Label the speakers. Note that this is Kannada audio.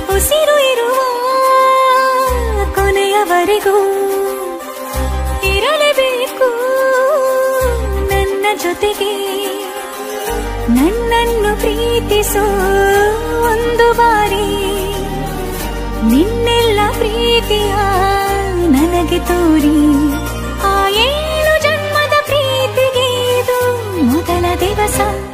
Speaker 1: ಉಸಿರು ಇರುವ ಕೊನೆಯವರೆಗೂ ಇರಲೇಬೇಕು ನನ್ನ ಜೊತೆಗೆ. ನನ್ನನ್ನು ಪ್ರೀತಿಸೋ ಒಂದು ಬಾರಿ ನಿನ್ನೆಲ್ಲ ಪ್ರೀತಿಯ ನನಗೆ ತೋರಿ. ಆ 7 ಜನ್ಮದ ಪ್ರೀತಿಗೆ ಇದು ಮೊದಲ ದಿವಸ.